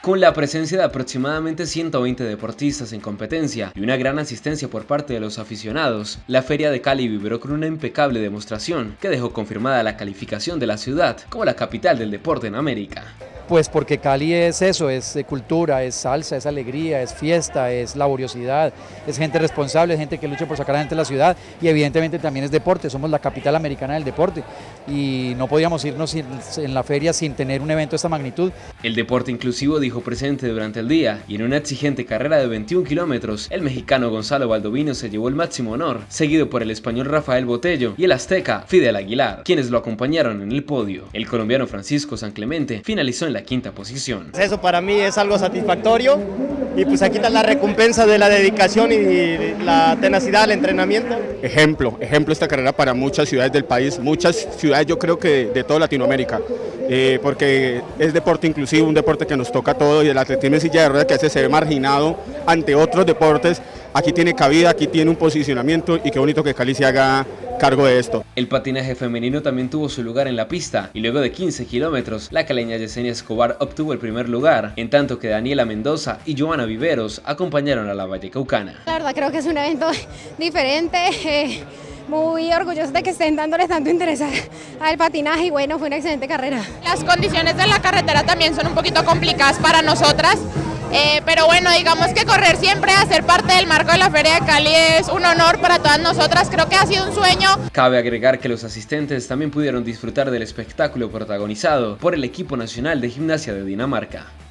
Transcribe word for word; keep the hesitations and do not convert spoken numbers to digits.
Con la presencia de aproximadamente ciento veinte deportistas en competencia y una gran asistencia por parte de los aficionados, la Feria de Cali vibró con una impecable demostración que dejó confirmada la calificación de la ciudad como la capital del deporte en América. Pues porque Cali es eso, es cultura, es salsa, es alegría, es fiesta, es laboriosidad, es gente responsable, es gente que lucha por sacar a la gente de la ciudad y evidentemente también es deporte, somos la capital americana del deporte y no podíamos irnos en la feria sin tener un evento de esta magnitud. El deporte inclusivo dijo presente durante el día y en una exigente carrera de veintiún kilómetros, el mexicano Gonzalo Baldovino se llevó el máximo honor, seguido por el español Rafael Botello y el azteca Fidel Aguilar, quienes lo acompañaron en el podio. El colombiano Francisco San Clemente finalizó en la quinta posición. Eso para mí es algo satisfactorio y pues aquí está la recompensa de la dedicación y la tenacidad al entrenamiento. Ejemplo, ejemplo esta carrera para muchas ciudades del país, muchas ciudades yo creo que de, de toda Latinoamérica, eh, porque es deporte inclusivo, un deporte que nos toca a todos y el atletismo en silla de ruedas que a veces se ve marginado ante otros deportes, aquí tiene cabida, aquí tiene un posicionamiento y qué bonito que Cali se haga cargo de esto. El patinaje femenino también tuvo su lugar en la pista y luego de quince kilómetros, la caleña Yesenia Escobar obtuvo el primer lugar, en tanto que Daniela Mendoza y Joana Viveros acompañaron a la vallecaucana. La verdad creo que es un evento diferente, eh, muy orgulloso de que estén dándoles tanto interés al patinaje y bueno, fue una excelente carrera. Las condiciones de la carretera también son un poquito complicadas para nosotras. Eh, pero bueno, digamos que correr siempre, hacer parte del marco de la Feria de Cali es un honor para todas nosotras, creo que ha sido un sueño. Cabe agregar que los asistentes también pudieron disfrutar del espectáculo protagonizado por el equipo nacional de gimnasia de Dinamarca.